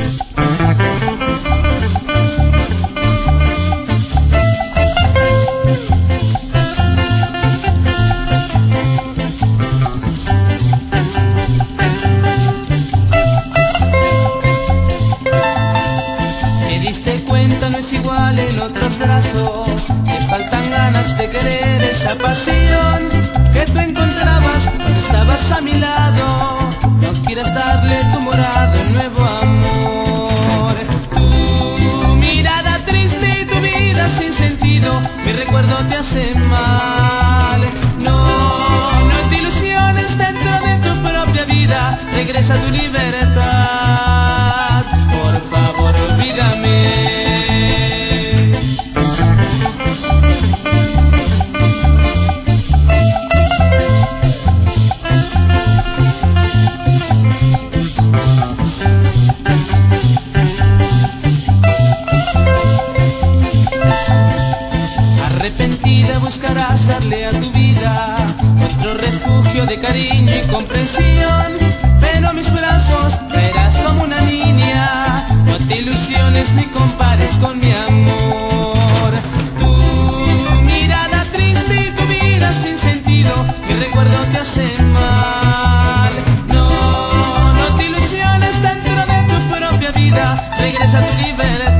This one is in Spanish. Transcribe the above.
No es igual en otros brazos, te faltan ganas de querer esa pasión que tú encontrabas cuando estabas a mi lado. No quieras darle tu morado, nuevo amor. Tu mirada triste y tu vida sin sentido, mi recuerdo te hace mal. No te ilusiones dentro de tu propia vida, regresa a tu libertad. Por favor, olvídame. Arrepentida buscarás darle a tu vida otro refugio de cariño y comprensión, pero mis brazos verás como una niña. No te ilusiones ni compares con mi amor. Tu mirada triste y tu vida sin sentido, mi recuerdo te hace mal. No te ilusiones dentro de tu propia vida, regresa a tu libertad.